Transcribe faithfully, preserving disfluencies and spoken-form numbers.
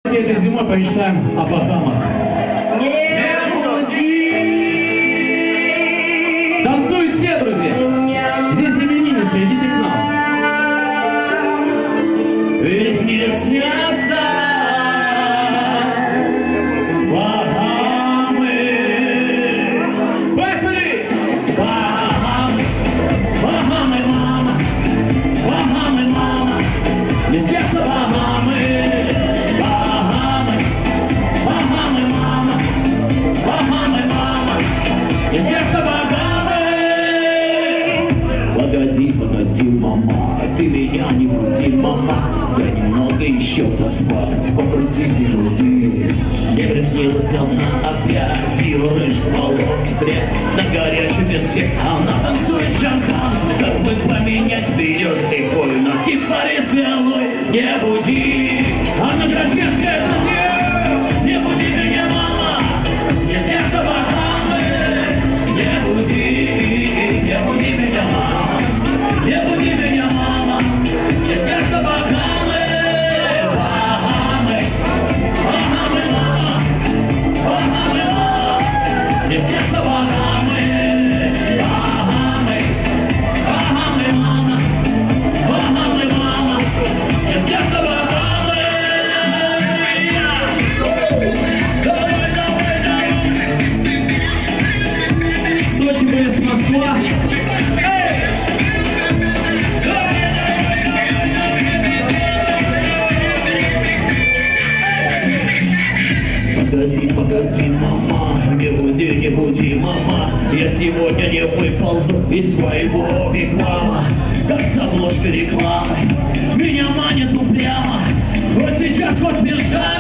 Этой зимой помечтаем о Багамах. Не буди. Танцуют все, друзья. Здесь именинницы, идите к нам. Ведь мне снятся Багамы. Поехали! Багамы, Багамы, мама, Багамы, мама, мне снятся Багамы. Погоди, погоди, мама, ты меня не буди, мама. Дай немного еще поспать, покрути, не груди. Мне приснилась она опять, ее рыжих волос прядь. На горячем песке она танцует джампан. Как бы поменять березы коль на кипаре целой. Не буди, она Грачевская, друзья. Не буди меня, мама, не снятся Багамы. Не буди, не буди меня, мама. Не буди меня, мама, не снятся Багамы. Багамы, Багамы, мама, Багамы, мама, не снятся Багамы. Багамы, Багамы, мама, Багамы, мама, не снятся Багамы. Давай, давай, давай. Сочи, Брест, Москва. Погоди, погоди, мама, не буди, не буди, мама. Я сегодня не выползу из своего вигвама. Как с обложкой рекламы меня манит упрямо. Хоть сейчас, хоть бежать.